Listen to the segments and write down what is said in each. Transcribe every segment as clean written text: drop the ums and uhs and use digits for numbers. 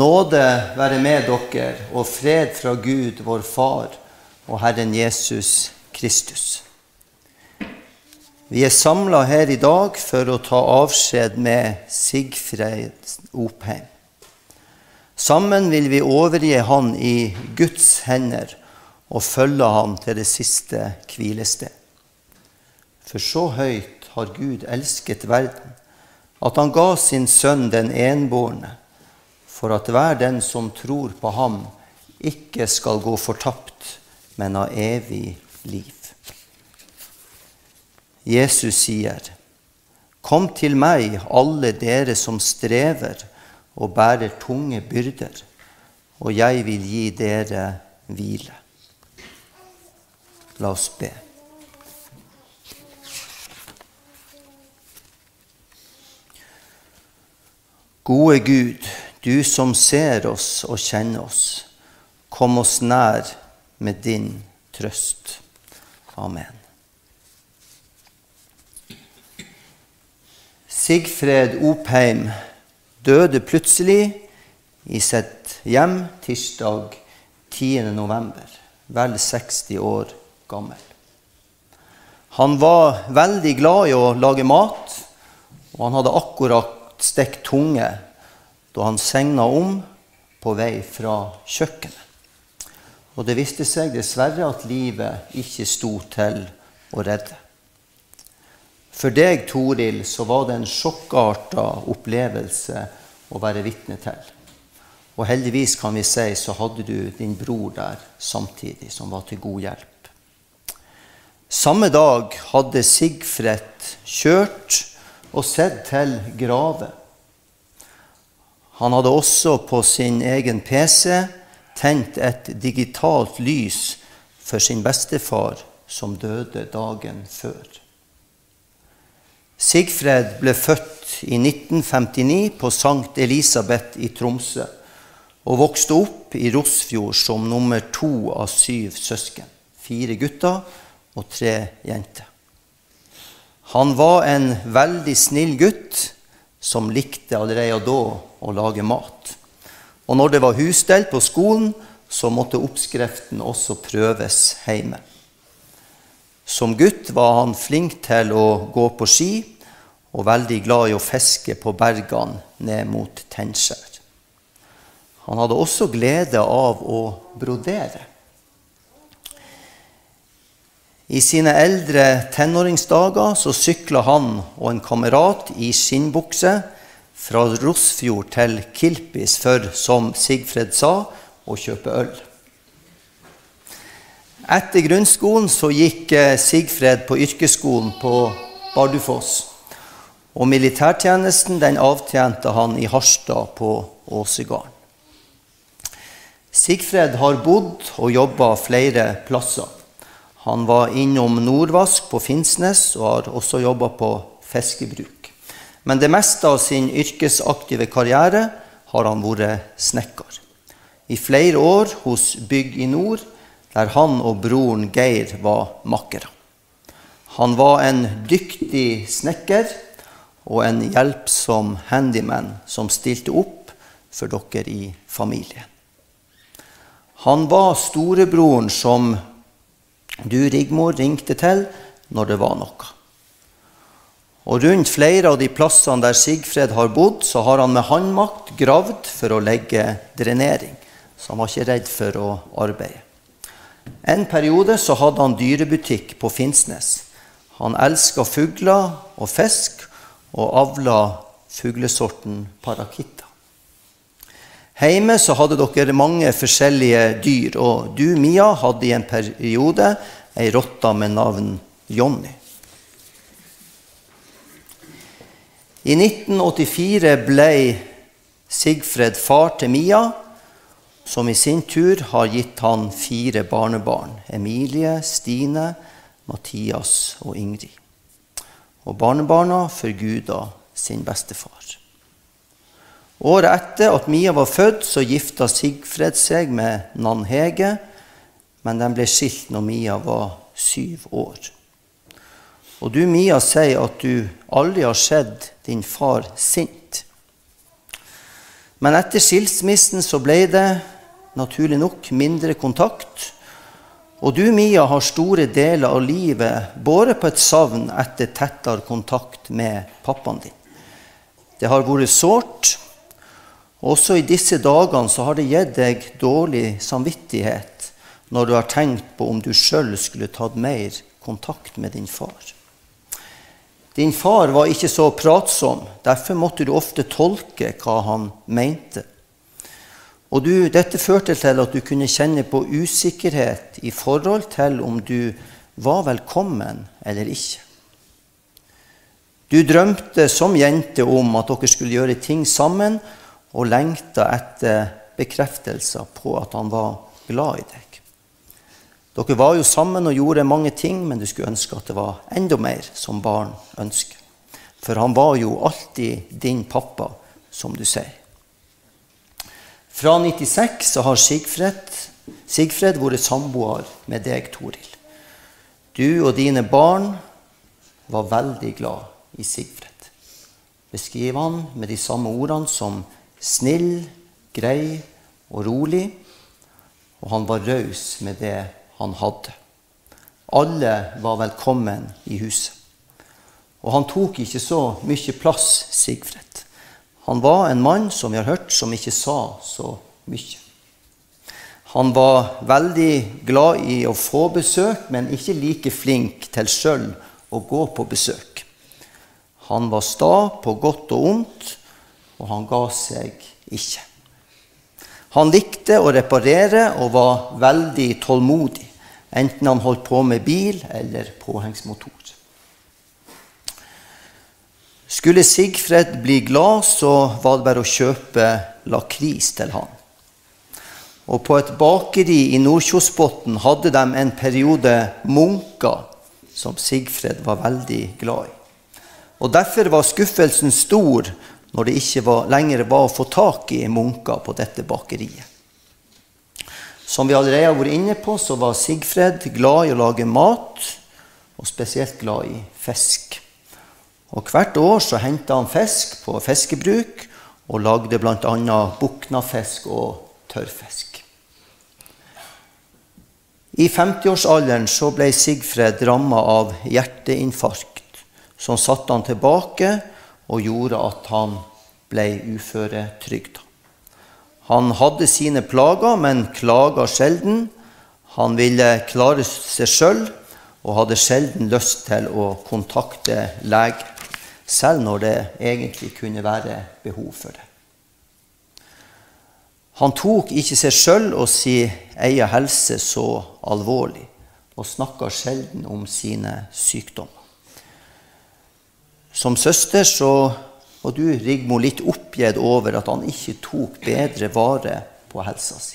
Nåde være med dere, og fred fra Gud, vår Far, og Herren Jesus Kristus. Vi samlet her i dag for å ta avskjed med Sigfred Opheim. Sammen vil vi overgi han i Guds hender og følge han til det siste hvilested. For så høyt har Gud elsket verden, at han ga sin sønn den enbårne, for at hver den som tror på ham ikke skal gå fortapt, men ha evig liv. Jesus sier, «Kom til meg, alle dere som strever og bærer tunge byrder, og jeg vil gi dere hvile.» La oss be. Gode Gud, du som ser oss og kjenner oss, kom oss nær med din trøst. Amen. Sigfred Opheim døde plutselig i sitt hjem tirsdag 10. november, vel 60 år gammel. Han var veldig glad i å lage mat, og han hadde akkurat stekt tunge da han segna om på vei fra kjøkkenet. Og det viste seg dessverre at livet ikke sto til å redde. For deg, Toril, så var det en sjokkartet opplevelse å være vitne til. Og heldigvis kan vi si så hadde du din bror der samtidig, som var til god hjelp. Samme dag hadde Sigfred kjørt og sett til grave. Han hadde også på sin egen PC tent et digitalt lys for sin bestefar som døde dagen før. Sigfred ble født i 1959 på Sankt Elisabeth i Tromsø og vokste opp i Rosfjord som nummer 2 av 7 søsken, 4 gutter og 3 jenter. Han var en veldig snill gutt som likte allerede da å lage mat. Og når det var husstell på skolen, så måtte oppskriften også prøves hjemme. Som gutt var han flink til å gå på ski, og veldig glad i å fiske på bergene ned mot Tennskjær. Han hadde også glede av å brodere. I sine eldre tenåringsdager så syklet han og en kamerat i skinnbukse fra Rosfjord til Kilpis for, som Sigfred sa, å kjøpe øl. Etter grunnskolen så gikk Sigfred på yrkesskolen på Bardufoss, og militærtjenesten den avtjente han i Harstad på Åsegarden. Sigfred har bodd og jobbet flere plasser. Han var innom Nordvask på Finnsnes og har også jobbet på fiskebruk. Men det meste av sin yrkesaktive karriere har han vært snekker. I flere år hos Bygg i Nord, der han og broren Geir var makkere. Han var en dyktig snekker og en hjelpsom handyman som stilte opp for dere i familien. Han var storebroren som du, Rigmor, ringte til når det var noe. Og rundt flere av de plassene der Sigfred har bodd, så har han med håndmakt gravd for å legge drenering. Så han var ikke redd for å arbeide. En periode så hadde han dyrebutikk på Finnsnes. Han elsket fugler og fisk, og avlet fuglesorten parakitta. Hjemme så hadde dere mange forskjellige dyr, og du, Mia, hadde i en periode en rotte med navn Jonny. I 1984 ble Sigfred far til Mia, som i sin tur har gitt han 4 barnebarn, Emilie, Stine, Mathias og Ingrid. Og barnebarna forgudet sin bestefar. Året etter at Mia var født, så gifta Sigfred seg med Nan Hege, men de ble skilt når Mia var 7 år. Og du, Mia, sier at du aldri har sett din far sint. Men etter skilsmissen så ble det naturlig nok mindre kontakt. Og du, Mia, har store deler av livet båret på et savn etter tettere kontakt med pappaen din. Det har vært sårt. Også i disse dagene så har det gitt deg dårlig samvittighet når du har tenkt på om du selv skulle tatt mer kontakt med din far. Din far var ikke så pratsom, derfor måtte du ofte tolke hva han mente. Og dette førte til at du kunne kjenne på usikkerhet i forhold til om du var velkommen eller ikke. Du drømte som jente om at dere skulle gjøre ting sammen, og lengta etter bekreftelser på at han var glad i deg. Dere var jo sammen og gjorde mange ting, men du skulle ønske at det var enda mer som barn ønsker. For han var jo alltid din pappa, som du sier. Fra 96 så har Sigfred vært samboer med deg, Toril. Du og dine barn var veldig glad i Sigfred. Beskriv han med de samme ordene som snill, grei og rolig, og han var raus med det han hadde. Alle var velkommen i huset. Og han tok ikke så mye plass, Sigfred. Han var en mann, som vi har hørt, som ikke sa så mye. Han var veldig glad i å få besøk, men ikke like flink til selv å gå på besøk. Han var sta på godt og ondt, og han ga seg ikke. Han likte å reparere og var veldig tålmodig, enten han holdt på med bil eller påhengsmotor. Skulle Sigfred bli glad, så var det bare å kjøpe lakris til han. Og på et bakeri i Nordkjosbotn hadde de en periode munker som Sigfred var veldig glad i. Og derfor var skuffelsen stor når det ikke lenger var å få tak i munker på dette bakeriet. Som vi allerede har vært inne på, så var Sigfred glad i å lage mat, og spesielt glad i fisk. Og hvert år så hentet han fisk på fiskebruk, og lagde blant annet buknafisk og tørrfisk. I 50-årsalderen så ble Sigfred rammet av hjerteinfarkt, som satte han tilbake og gjorde at han ble uføretrygdet. Han hadde sine plager, men klaget sjelden. Han ville klare seg selv, og hadde sjelden lyst til å kontakte lege, selv når det egentlig kunne være behov for det. Han tok ikke seg selv og sin egen helse så alvorlig, og snakket sjelden om sine sykdommer. Som søster så var du, Rigmor, litt oppgitt over at han ikke tok bedre vare på helsa si.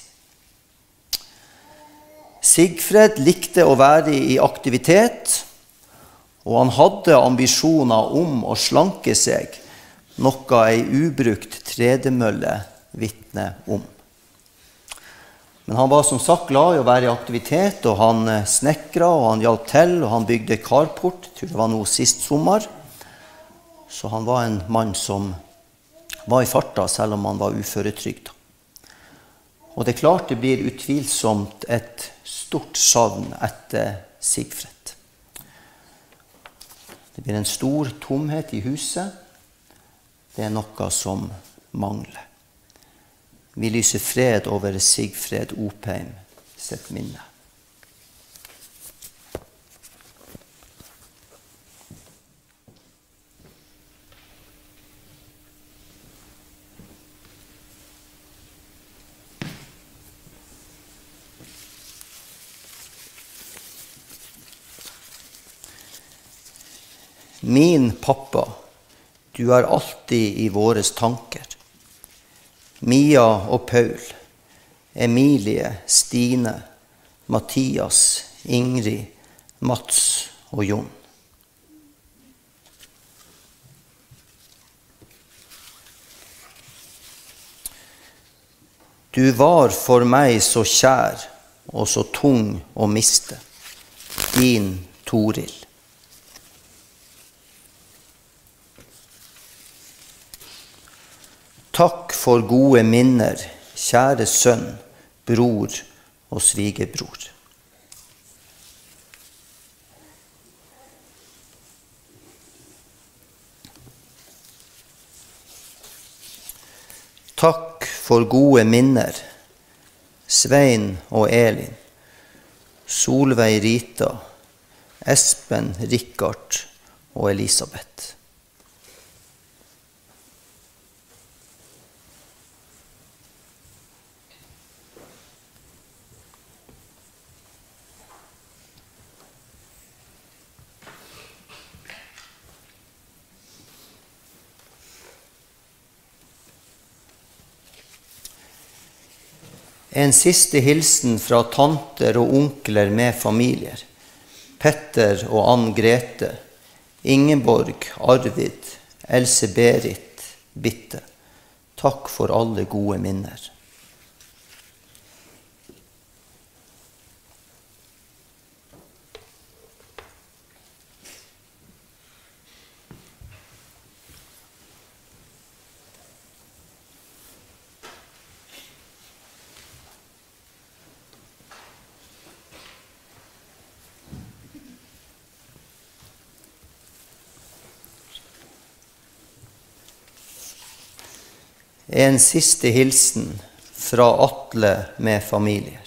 Sigfred likte å være i aktivitet, og han hadde ambisjoner om å slanke seg, noe en ubrukt tredemølle vitner om. Men han var som sagt glad i å være i aktivitet, og han snekret, og han hjalp til, og han bygde carport, jeg tror det var noe sist sommer. Så han var en mann som var i farta, selv om han var uføretrygdet. Og det er klart det blir utvilsomt et stort savn etter Sigfred. Det blir en stor tomhet i huset. Det er noe som mangler. Vi lyser fred over Sigfred Opheim sitt minne. Min pappa, du er alltid i våres tanker. Mia og Paul, Emilie, Stine, Mathias, Ingrid, Mats og Jon. Du var for meg så kjær og så tung å miste, din Toril. Takk for gode minner, kjære sønn, bror og svigerbror. Takk for gode minner, Svein og Elin, Solveig Rita, Espen Rikard og Elisabeth. En siste hilsen fra tanter og onkler med familier. Petter og Ann Grete, Ingeborg, Arvid, Else Berit, Bitte. Takk for alle gode minner. En siste hilsen fra Atle med familier.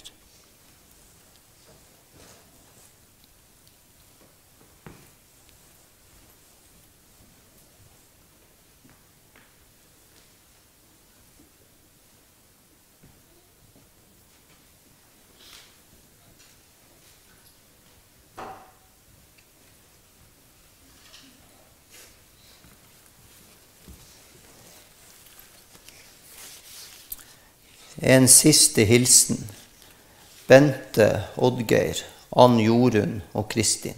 En siste hilsen, Bente, Oddgeir, Ann Jorunn og Kristin.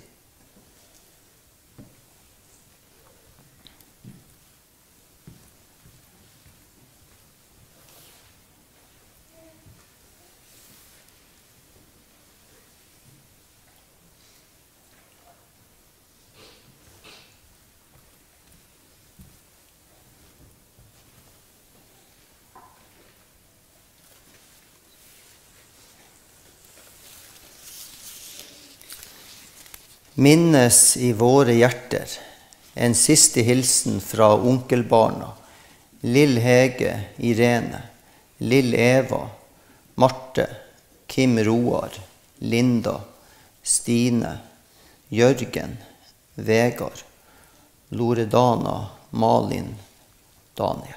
Minnes i våre hjerter, en siste hilsen fra onkelbarna, Lill Hege, Irene, Lill Eva, Marte, Kim Roar, Linda, Stine, Jørgen, Vegard, Loredana, Malin, Daniel.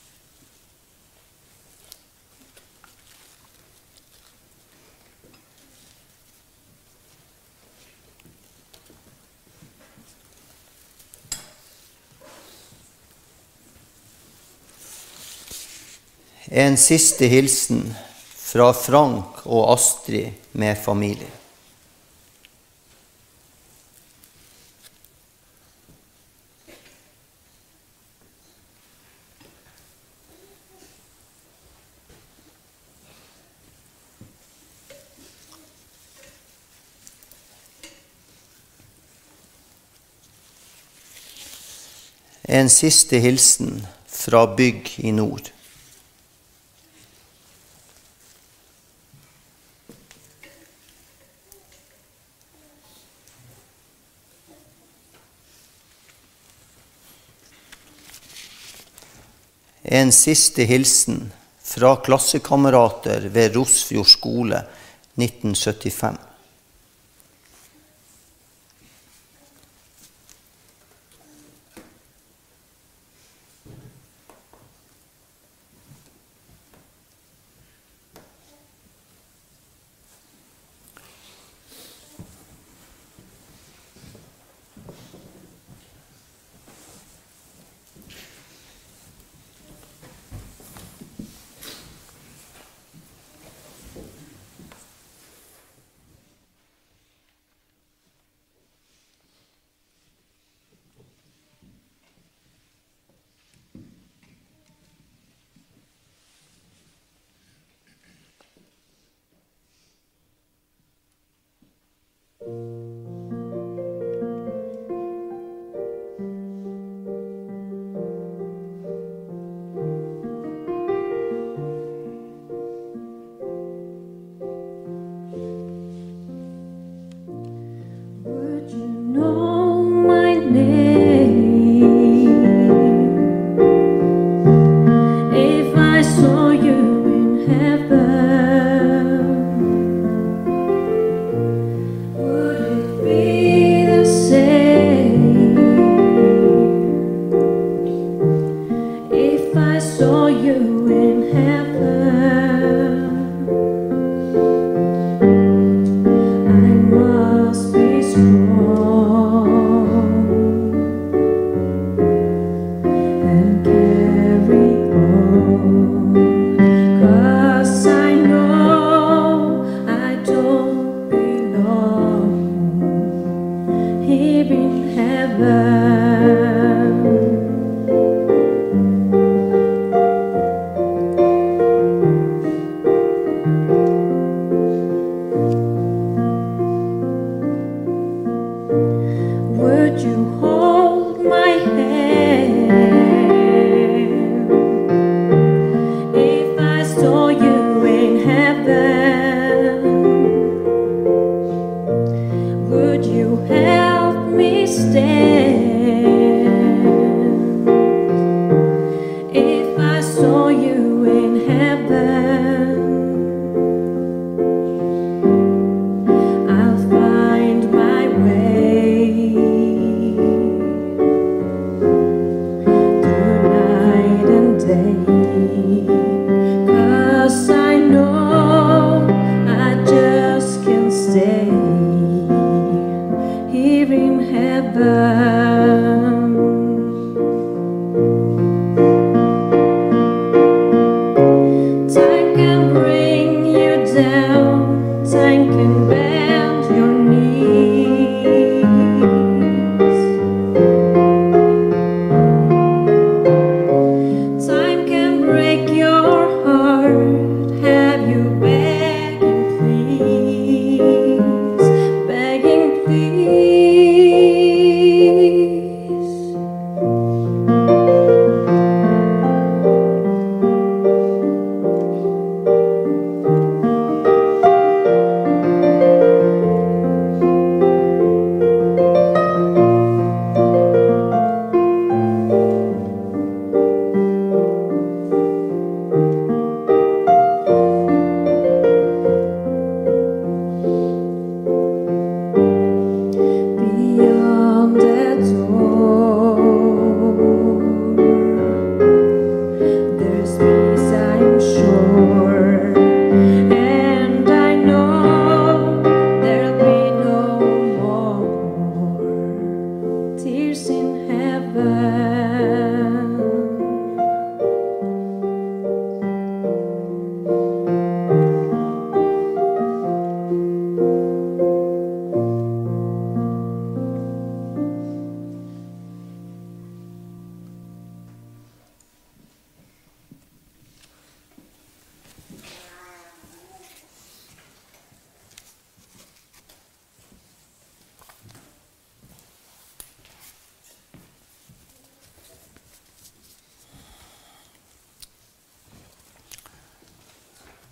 En siste hilsen fra Frank og Astrid med familie. En siste hilsen fra Bygg i nord. En siste hilsen fra klassekamerater ved Rosfjord skole 1975.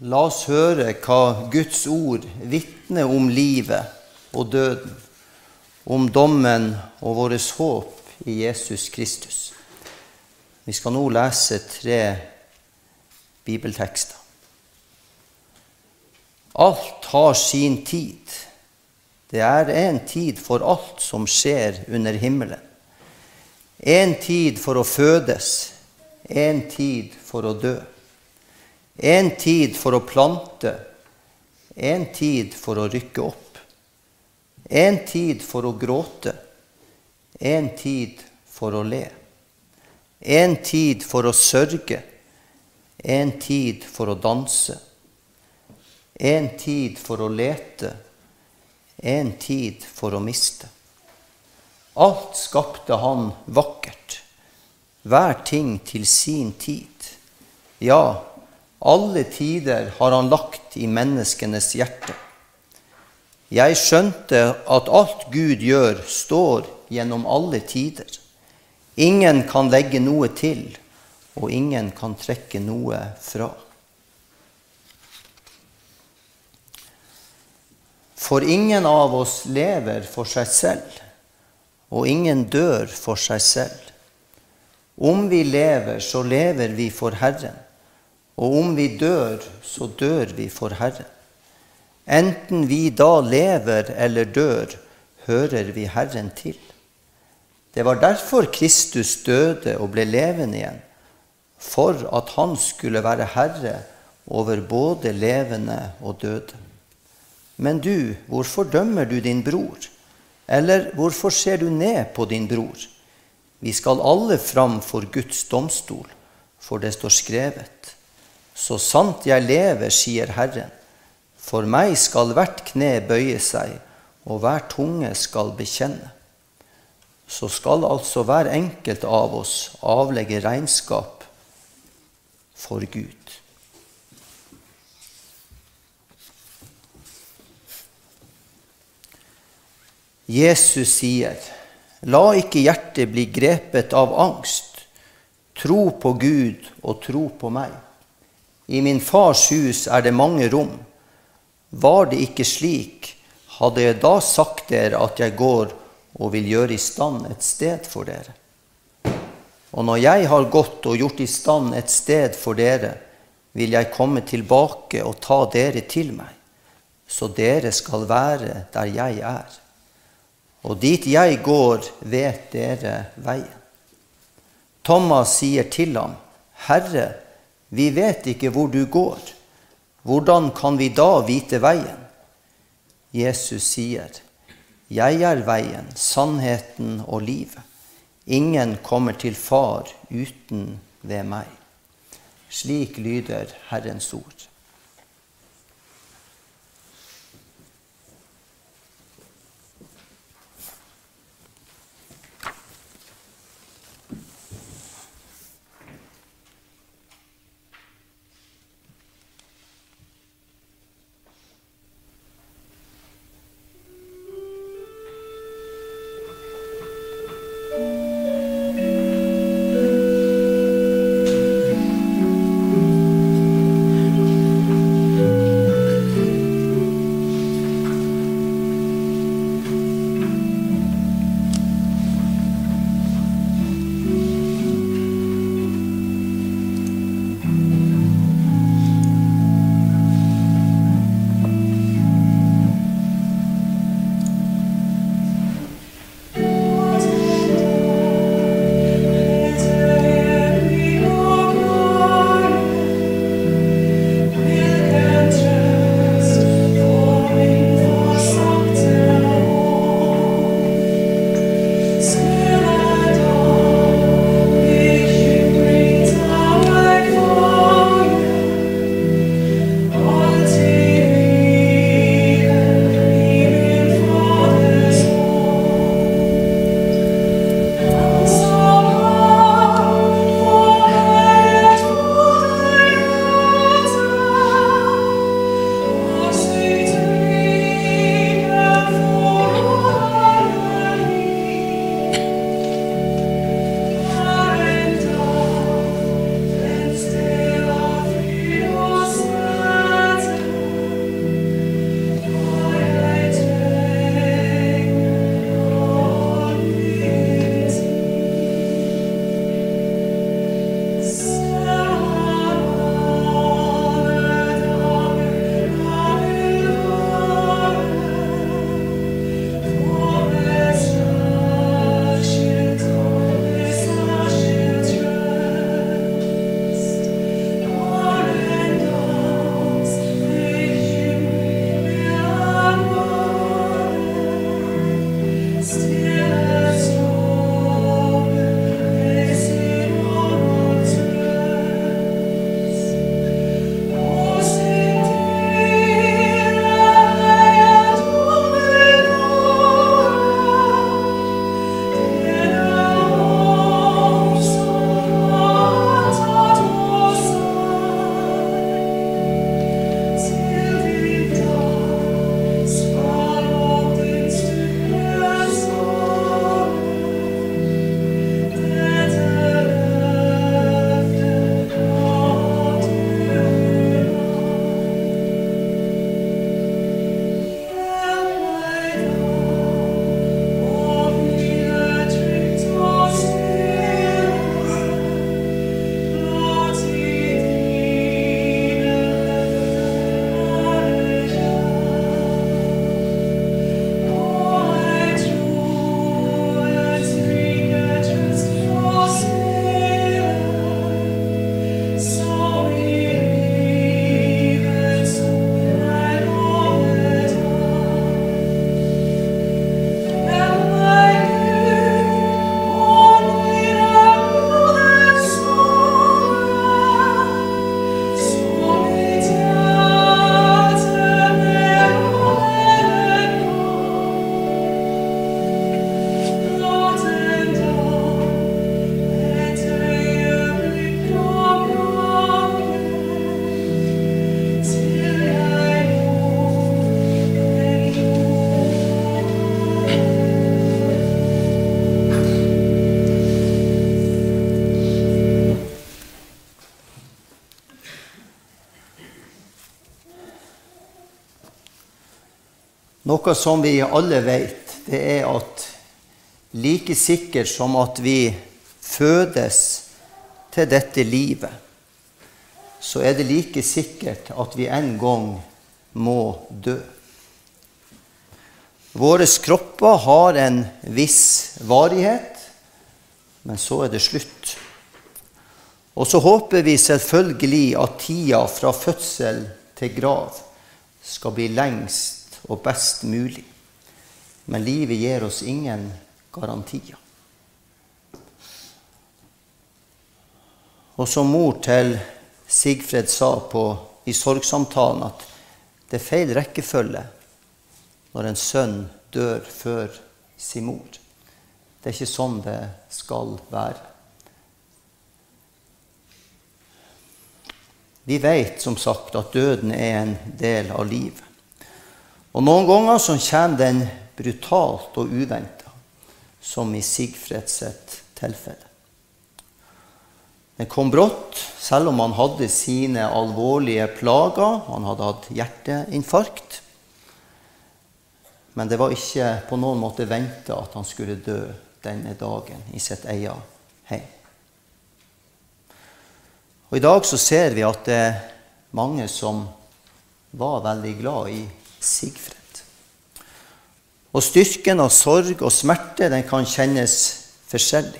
La oss høre hva Guds ord vitner om livet og døden, om dommen og vårt håp i Jesus Kristus. Vi skal nå lese 3 bibeltekster. Alt har sin tid. Det er en tid for alt som skjer under himmelen. En tid for å fødes, en tid for å dø. En tid for å plante, en tid for å rykke opp. En tid for å gråte, en tid for å le. En tid for å sørge, en tid for å danse. En tid for å lete, en tid for å miste. Alt skapte han vakkert, hver ting til sin tid. Ja, alle tider har han lagt i menneskenes hjerte. Jeg skjønte at alt Gud gjør står gjennom alle tider. Ingen kan legge noe til, og ingen kan trekke noe fra. For ingen av oss lever for seg selv, og ingen dør for seg selv. Om vi lever, så lever vi for Herren. Og om vi dør, så dør vi for Herren. Enten vi da lever eller dør, hører vi Herren til. Det var derfor Kristus døde og ble levende igjen, for at han skulle være Herre over både levende og døde. Men du, hvorfor dømmer du din bror? Eller hvorfor ser du ned på din bror? Vi skal alle fram for Guds domstol, for det står skrevet. Så sant jeg lever, sier Herren, for meg skal hvert kne bøye seg, og hver tunge skal bekjenne. Så skal altså hver enkelt av oss avlegge regnskap for Gud. Jesus sier, la ikke hjertet bli grepet av angst. Tro på Gud og tro på meg. I min fars hus er det mange rom. Var det ikke slik, hadde jeg da sagt dere at jeg går og vil gjøre i stand et sted for dere. Og når jeg har gått og gjort i stand et sted for dere, vil jeg komme tilbake og ta dere til meg, så dere skal være der jeg er. Og dit jeg går, vet dere veien. Thomas sier til ham, Herre, vi vet ikke hvor du går. Hvordan kan vi da vite veien? Jesus sier, jeg er veien, sannheten og livet. Ingen kommer til far uten ved meg. Slik lyder Herrens ord. Noe som vi alle vet, det er at like sikkert som at vi fødes til dette livet, så er det like sikkert at vi en gang må dø. Våre kropper har en viss varighet, men så er det slutt. Og så håper vi selvfølgelig at tida fra fødsel til grav skal bli lengst og best mulig. Men livet gir oss ingen garantier. Og som mor til Sigfred sa i sorgsamtalen, at det er feil rekkefølge når en sønn dør før sin mor. Det er ikke sånn det skal være. Vi vet som sagt at døden er en del av livet. Og noen ganger så kommer den brutalt og uventet, som i Sigfreds tilfelle. Den kom brått, selv om han hadde sine alvorlige plager. Han hadde hatt hjerteinfarkt. Men det var ikke på noen måte ventet at han skulle dø denne dagen i sitt eget hjem. Og i dag så ser vi at det er mange som var veldig glad i Sigfred. Og styrken av sorg og smerte, den kan kjennes forskjellig.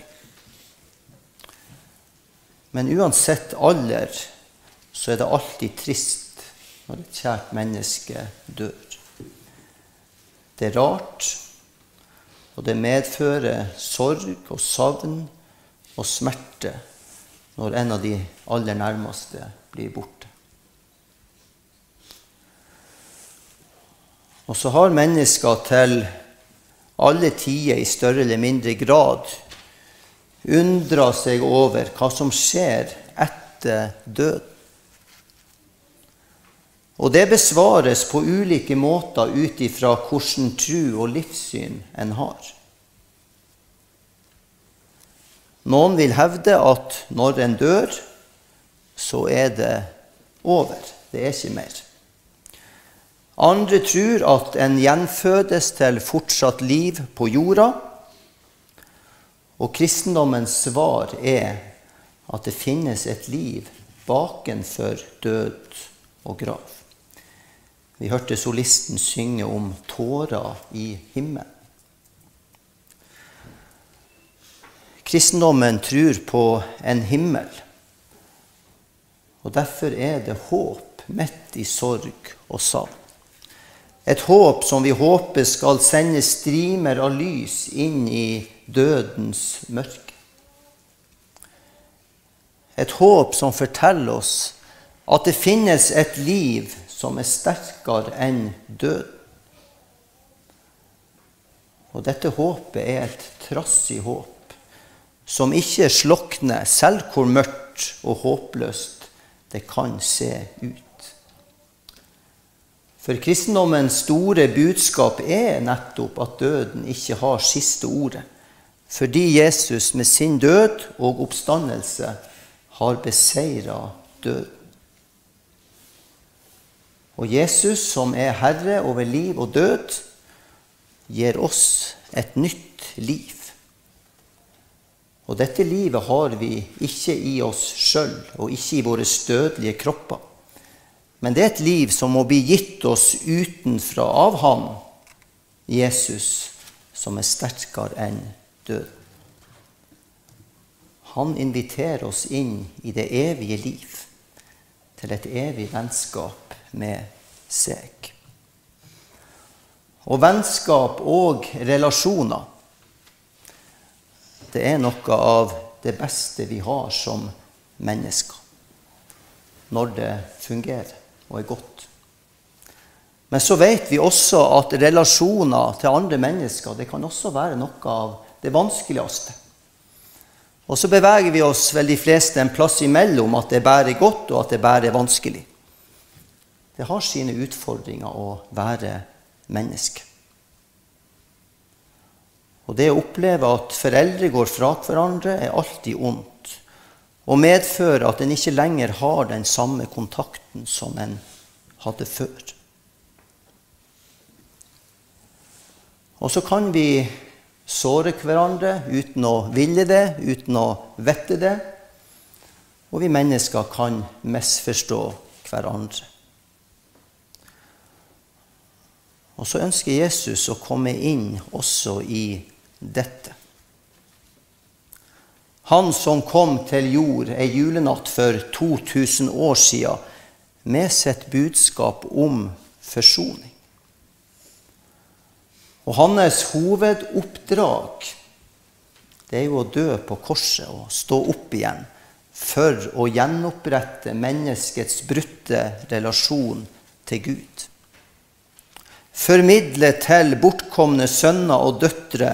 Men uansett alder, så er det alltid trist når et kjært menneske dør. Det er rart, og det medfører sorg og savn og smerte når en av de aller nærmeste blir borte. Og så har mennesker til alle tider i større eller mindre grad undret seg over hva som skjer etter døden. Og det besvares på ulike måter ut ifra hvordan tro og livssyn en har. Noen vil hevde at når en dør, så er det over. Det er ikke mer. Andre tror at en gjenfødes til fortsatt liv på jorda, og kristendommens svar er at det finnes et liv bakenfor død og grav. Vi hørte solisten synge om tårer i himmelen. Kristendommen tror på en himmel, og derfor er det håp midt i sorg og savn. Et håp som vi håper skal sende strimer av lys inn i dødens mørke. Et håp som forteller oss at det finnes et liv som er sterkere enn døden. Og dette håpet er et trassig håp, som ikke slokner selv hvor mørkt og håpløst det kan se ut. For kristendommens store budskap er nettopp at døden ikke har siste ordet, fordi Jesus med sin død og oppstandelse har beseiret døden. Og Jesus, som er herre over liv og død, gir oss et nytt liv. Og dette livet har vi ikke i oss selv, og ikke i våre dødelige kropper. Men det er et liv som må bli gitt oss utenfra av Han, Jesus, som er sterkere enn døden. Han inviterer oss inn i det evige liv, til et evig vennskap med seg. Og vennskap og relasjoner, det er noe av det beste vi har som mennesker, når det fungerer og er godt. Men så vet vi også at relasjoner til andre mennesker, det kan også være noe av det vanskeligste. Og så beveger vi oss vel de fleste en plass imellom at det er bare godt og at det bare er vanskelig. Det har sine utfordringer å være menneske. Og det å oppleve at foreldre går fra hverandre er alltid ondt, og medfører at en ikke lenger har den samme kontakten som en hadde før. Og så kan vi såre hverandre uten å ville det, uten å vette det. Og vi mennesker kan misforstå hverandre. Og så ønsker Jesus å komme inn også i dette. Han som kom til jord en julenatt for 2000 år siden med sitt budskap om forsoning. Og hans hovedoppdrag, det er jo å dø på korset og stå opp igjen for å gjenopprette menneskets brutte relasjon til Gud. Formidle til bortkomne sønner og døtre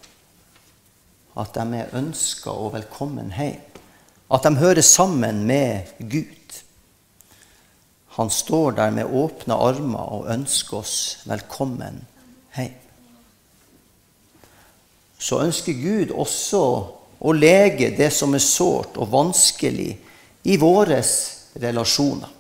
at de er ønsket og velkommen hjem. At de hører sammen med Gud. Han står der med åpne armer og ønsker oss velkommen hjem. Så ønsker Gud også å lege det som er sårt og vanskelig i våre relasjoner.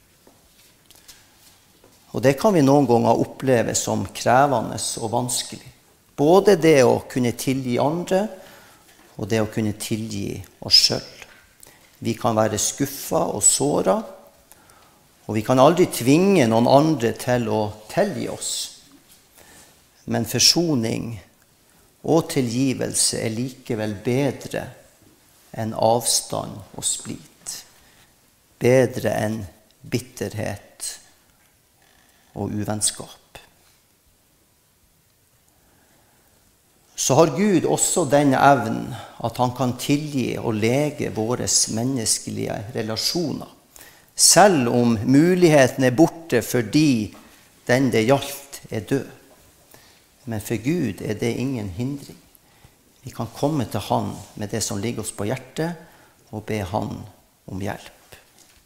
Og det kan vi noen ganger oppleve som krevende og vanskelig. Både det å kunne tilgi andre, og det å kunne tilgi oss selv. Vi kan være skuffet og såret, og vi kan aldri tvinge noen andre til å tilgi oss. Men forsoning og tilgivelse er likevel bedre enn avstand og split. Bedre enn bitterhet og uvennskap. Så har Gud også denne evnen at han kan tilgi og lege våre menneskelige relasjoner, selv om muligheten er borte fordi den det gjaldt er død. Men for Gud er det ingen hindring. Vi kan komme til han med det som ligger oss på hjertet, og be han om hjelp.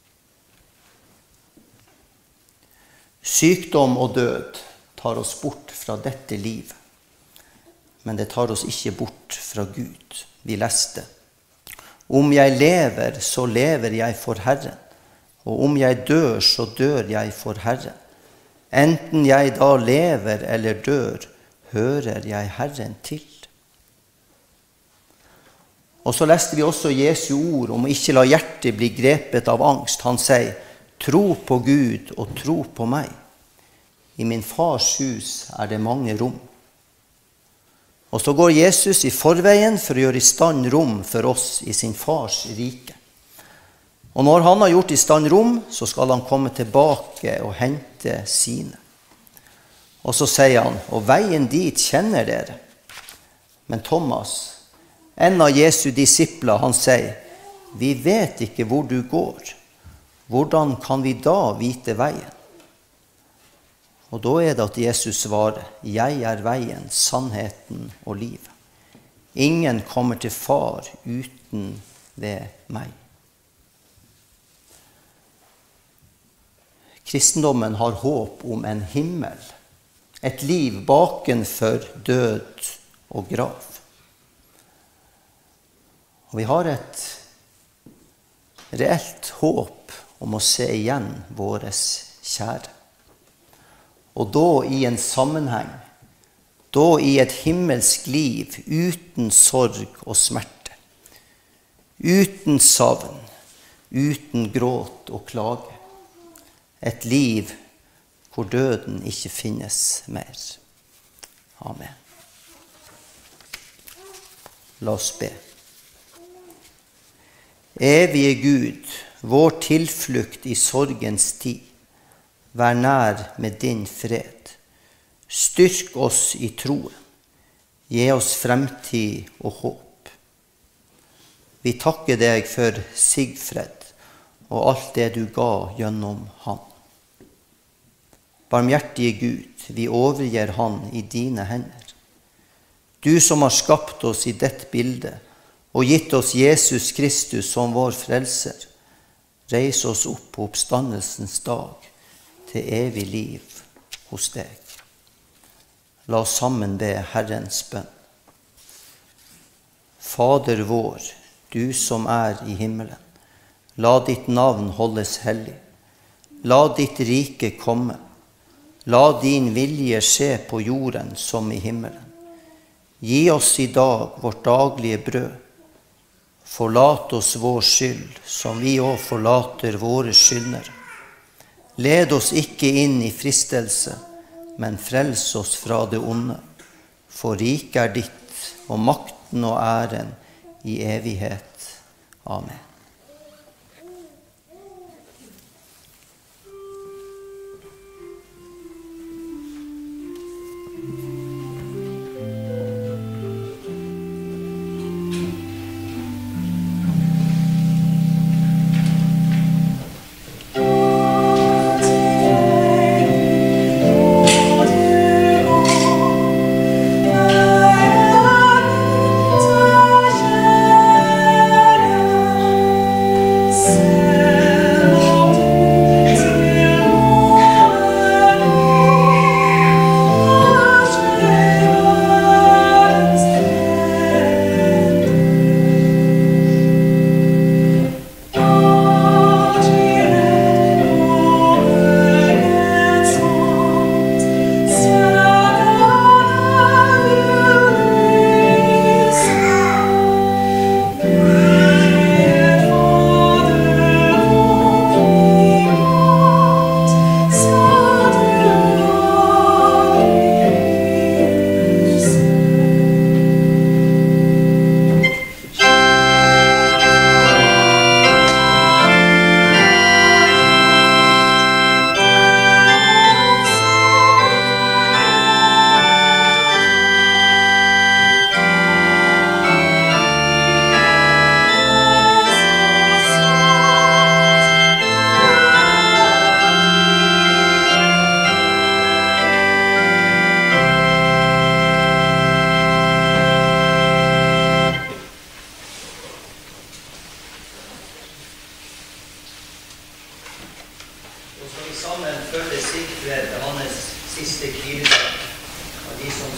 Sykdom og død tar oss bort fra dette livet. Men det tar oss ikke bort fra Gud. Vi leste: Om jeg lever, så lever jeg for Herren. Og om jeg dør, så dør jeg for Herren. Enten jeg da lever eller dør, hører jeg Herren til. Og så leste vi også Jesu ord om å ikke la hjertet bli grepet av angst. Han sier: Tro på Gud og tro på meg. I min fars hus er det mange rom. Og så går Jesus i forveien for å gjøre i stand rom for oss i sin fars rike. Og når han har gjort i stand rom, så skal han komme tilbake og hente sine. Og så sier han: Og veien dit kjenner dere. Men Thomas, en av Jesu disipler, han sier: Vi vet ikke hvor du går. Hvordan kan vi da vite veien? Og da er det at Jesus svarer: Jeg er veien, sannheten og livet. Ingen kommer til far uten ved meg. Kristendommen har håp om en himmel, et liv bakenfor død og grav. Og vi har et reelt håp om å se igjen våres kjære. Og da i en sammenheng, da i et himmelsk liv uten sorg og smerte, uten savn, uten gråt og klage. Et liv hvor døden ikke finnes mer. Amen. La oss be. Evige Gud, vår tilflukt i sorgens tid, vær nær med din fred. Styrk oss i troen. Gi oss fremtid og håp. Vi takker deg for Sigfred og alt det du ga gjennom han. Barmhjertige Gud, vi overgir han i dine hender. Du som har skapt oss i ditt bilde og gitt oss Jesus Kristus som vår frelser, reis oss opp på oppstandelsens dag til evig liv hos deg. La oss sammen be Herrens bønn. Fader vår, du som er i himmelen, la ditt navn holdes hellig. La ditt rike komme. La din vilje skje på jorden som i himmelen. Gi oss i dag vårt daglige brød. Forlat oss vår skyld, som vi også forlater våre skyldnere. Led oss ikke inn i fristelse, men frels oss fra det onde. For riket ditt, og makten og æren i evighet. Amen.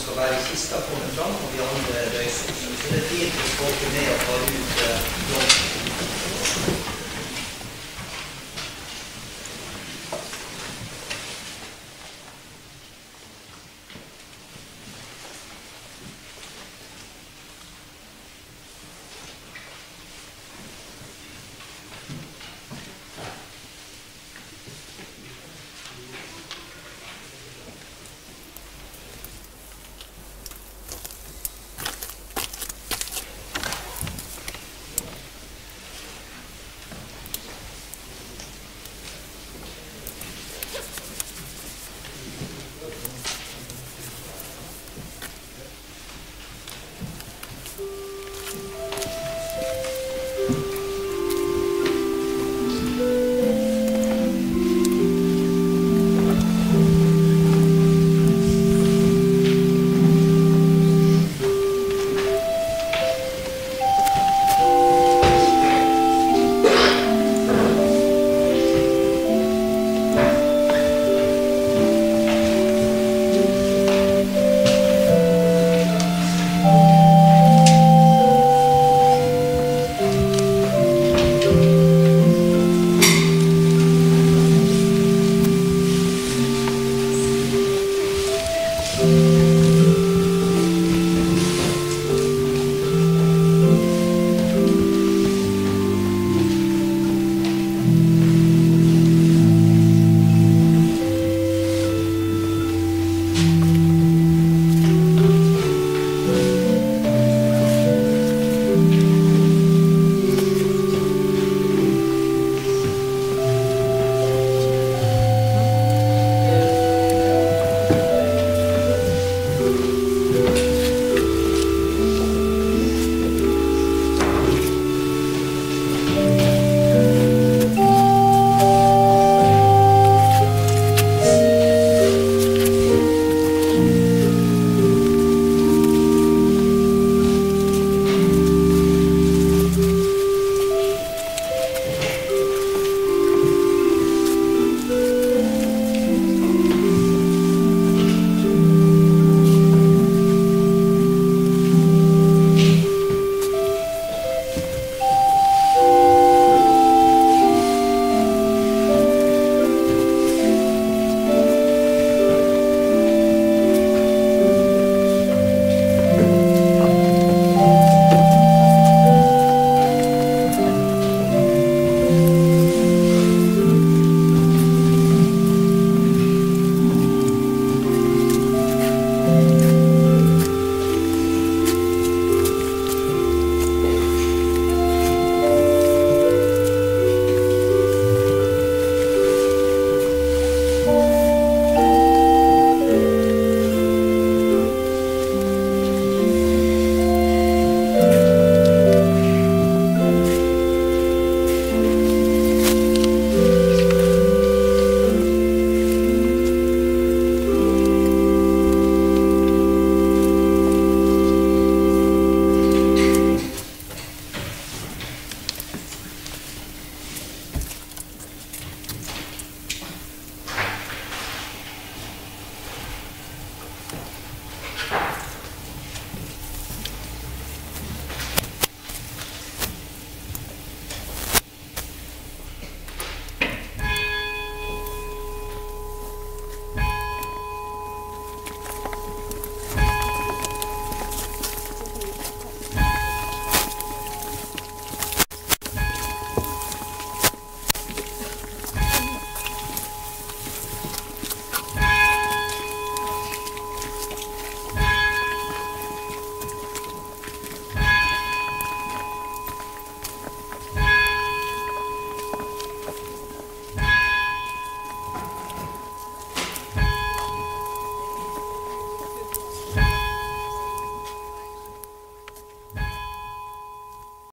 Kista kommer fram, og de andre røyser. Så det er fint å få med og ta ut blomster.